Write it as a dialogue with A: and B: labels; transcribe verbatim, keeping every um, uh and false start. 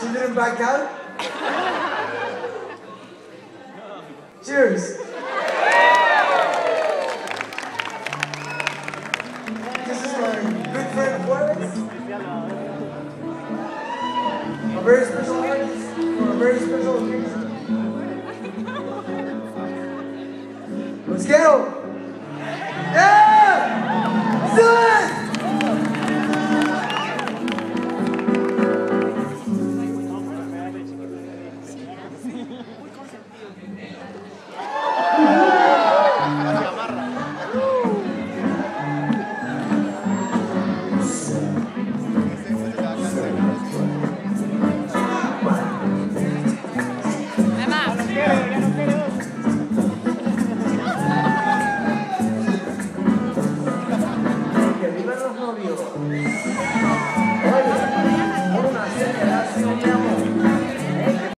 A: She didn't back out? Cheers. This is my good friend Juarez. A very special artist for a very special occasion. Let's go! Yeah! Let's do it! Oye, por una celebración de amor.